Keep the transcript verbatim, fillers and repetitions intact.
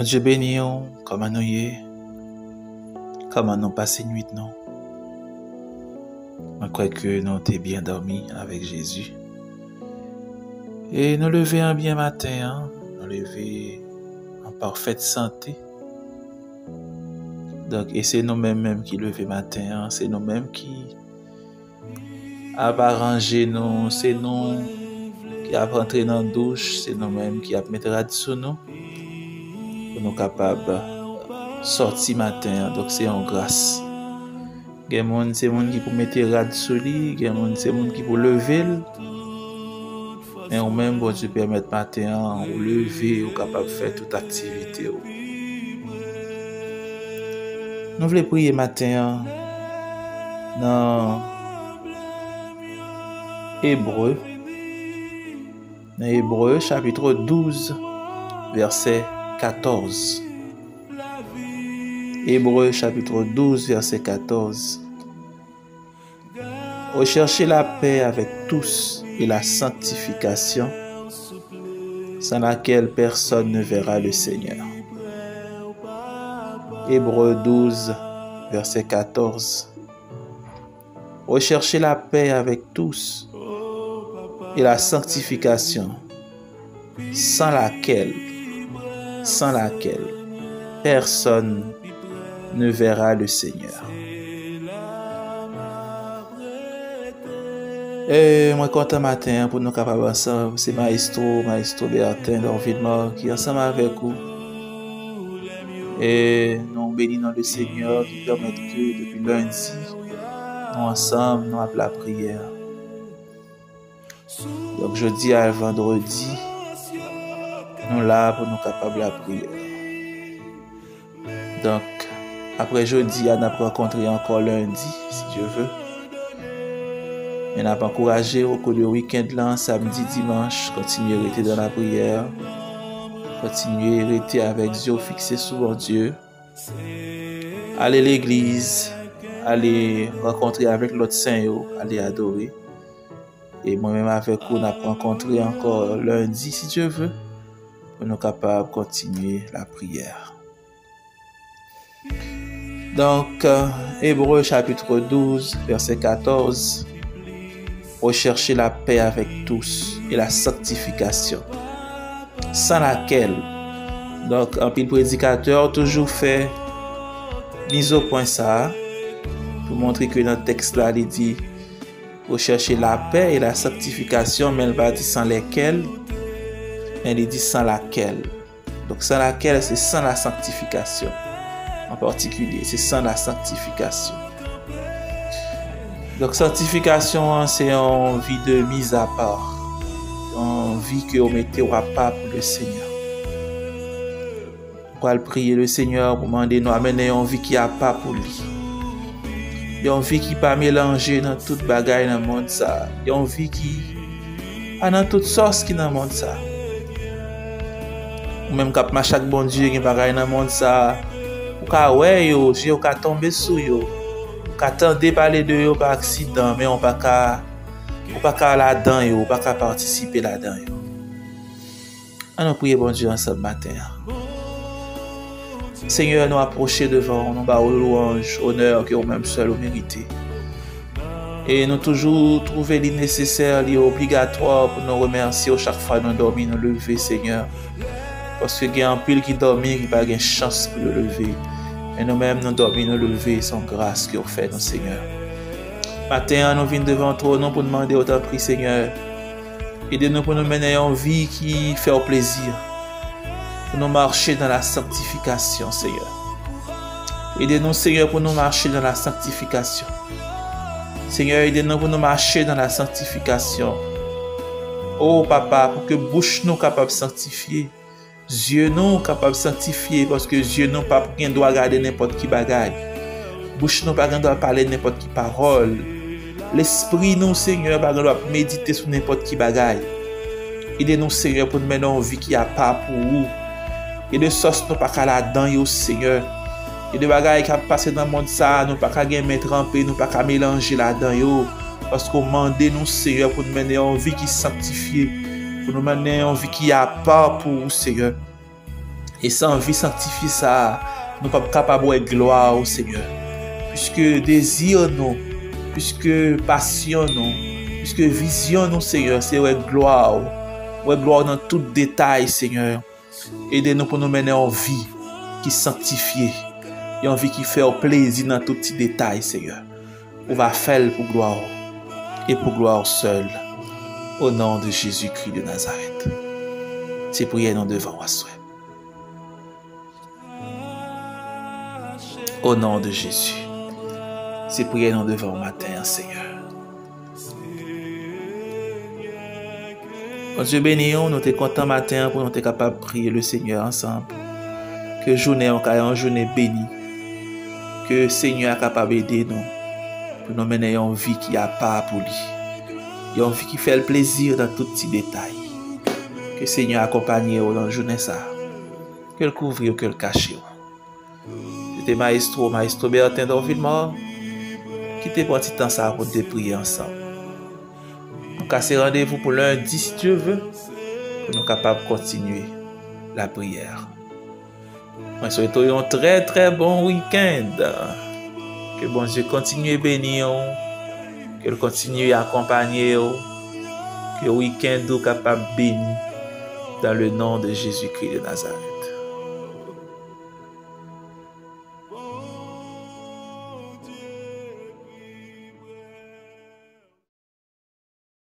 Dieu béni, comment nous y est, comment nous passons nuit, non? Je crois que nous avons bien dormi avec Jésus. Et nous lever un bien matin, hein? Nous lever en parfaite santé. Donc, et c'est nous-mêmes même qui levons matin, hein? C'est nous-mêmes qui avons arrangé nous, c'est nous qui avons rentré dans la douche, c'est nous-mêmes qui avons mis la sur nous pour nous capables de sortir matin. Donc, c'est en grâce. Il y a des gens c'est monde qui pour mettre rad sur lui, il y a des gens c'est monde qui pour lever. Mais au même bon Dieu permet matin ou lever ou capable de faire toute activité. Nous voulons prier matin dans Hébreu. Dans Hébreu chapitre douze verset quatorze. Hébreu chapitre douze verset quatorze. Recherchez la paix avec tous et la sanctification, sans laquelle personne ne verra le Seigneur. Hébreu douze verset quatorze. Recherchez la paix avec tous et la sanctification, sans laquelle, sans laquelle personne ne verra le Seigneur. Et moi content matin pour nous capables ensemble, c'est Maestro, Maestro Bertin d'Orville qui est ensemble avec vous. Et nous bénissons le Seigneur qui permet que depuis lundi, nous ensemble, nous appelons la prière. Donc jeudi à vendredi, nous là pour nous capables la prière. Donc après jeudi, on a rencontré encore lundi, si Dieu veut. On a encouragé au cours du week-end là, samedi, dimanche, continuer à rester dans la prière, continuer à rester avec Dieu fixé sur Dieu, aller à l'église, aller rencontrer avec l'autre saint, aller adorer. Et moi-même avec vous, on a rencontré encore lundi, si Dieu veut, pour nous capables de continuer la prière. Donc, euh, Hébreu chapitre douze, verset quatorze. Recherchez la paix avec tous et la sanctification, sans laquelle, donc un pile prédicateur toujours fait mise au point ça, pour montrer que dans le texte là, il dit rechercher la paix et la sanctification, mais il va dire sans lesquelles, mais il dit sans laquelle. Donc sans laquelle, c'est sans la sanctification. En particulier, c'est sans la sanctification. Donc, sanctification, c'est une vie de mise à part. Une vie que vous mettez à part pour le Seigneur. Pour aller prier le Seigneur, pour demander nous amener une vie qui a pas pour lui. Une vie qui pas mélangée dans toute bagaille dans le monde ça. Une vie qui a dans toutes sortes qui dans le monde ça. Ou même quand chaque bon Dieu qui bagaille dans le monde ça. Ou ka ouais yo, j'ai ou ka tomber sous yo. Attendez parler de yo par accident, mais on pas qu'à on pas qu'à là-dedans yo, on pas qu'à participer là-dedans yo. On nous prie bon Dieu ensemble matin. Seigneur, nous approcher devant, nous bas louange, honneur que vous même seul vous méritez. Et nous toujours trouver les nécessaires, les obligatoires pour nous remercier chaque fois nous dormir, nous lever, Seigneur. Parce que il y a un pile qui dormit, qui pas de chance pour le lever. Et nous-mêmes, nous dormons, nous lever sans grâce que vous faites, Seigneur. Matin, nous venons devant toi, non pour demander autant prix, Seigneur. Aidez-nous pour nous mener une vie qui fait plaisir. Pour nous marcher dans la sanctification, Seigneur. Aidez-nous, Seigneur, pour nous marcher dans la sanctification. Seigneur, aidez-nous pour nous marcher dans la sanctification. Oh, Papa, pour que bouche nous capable de sanctifier. Dieu nous capable de sanctifier parce que Dieu nous pas pour doit regarder n'importe qui bagaille. Bouche nous pas doit parler n'importe qui parole. L'esprit nous Seigneur pas doit méditer sur n'importe qui bagaille. Aidez-nous Seigneur pour nous mener une vie qui a pas pour vous. Et de sorte nous pas qu'à là-dedans yo Seigneur. Et de bagaille qui a passé dans le monde ça, nous pas qu'à gain tremper, nous pas qu'à mélanger là-dedans yo parce qu'on demande nous Seigneur pour nous mener une vie qui sanctifiée. Pour nous mener une vie qui a part pour vous, Seigneur. Et sans vie sanctifiée ça, nous sommes capables de gloire au Seigneur. Puisque désir nous, puisque passion nous, puisque vision nous, Seigneur, c'est ouais gloire. Ouais gloire dans tout détail, Seigneur. Aidez-nous pour nous mener en vie qui sanctifiée. Et en vie qui fait au plaisir dans tout petit détail, Seigneur. On va faire pour gloire. Et pour gloire seule. Au nom de Jésus-Christ de Nazareth. C'est prière nous devant à souhait. Au nom de Jésus. C'est prière nous devant matin, Seigneur. Quand Dieu bénit, nous sommes contents matin pour nous être capables de prier le Seigneur ensemble. Que journée en une journée bénie. Que le Seigneur est capable d'aider nous. Pour nous mener une vie qui a pas pour lui. Une vie qui fait le plaisir dans tout petit détail. Que le Seigneur accompagne nous dans la journée ça. Que le couvre ou que le cache. C'était Maestro, Maestro Bertin d'Orville-Mort. Qui te prend petit temps ça pour te prier ensemble. Nous casser rendez-vous pour lundi si Dieu veut. Pour nous capables de continuer la prière. Je souhaite un très très bon week-end. Que bon Dieu continue à bénir. Que continue à accompagner. Que le week-end soit capable de bénir. Dans le nom de Jésus-Christ de Nazareth.